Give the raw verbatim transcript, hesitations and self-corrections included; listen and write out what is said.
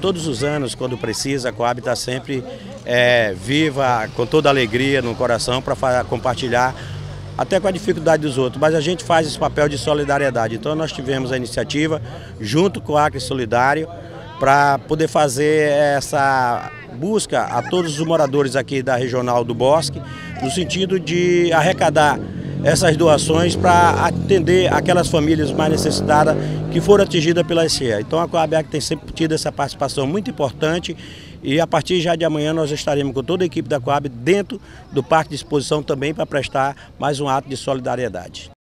todos os anos, quando precisa, a Coab está sempre é, viva, com toda alegria no coração para compartilhar, até com a dificuldade dos outros, mas a gente faz esse papel de solidariedade. Então nós tivemos a iniciativa, junto com o Acre Solidário, para poder fazer essa busca a todos os moradores aqui da Regional do Bosque, no sentido de arrecadar essas doações para atender aquelas famílias mais necessitadas que foram atingidas pela S E A. Então a Coab Acre tem sempre tido essa participação muito importante e a partir já de amanhã nós estaremos com toda a equipe da Coab dentro do Parque de Exposição também para prestar mais um ato de solidariedade.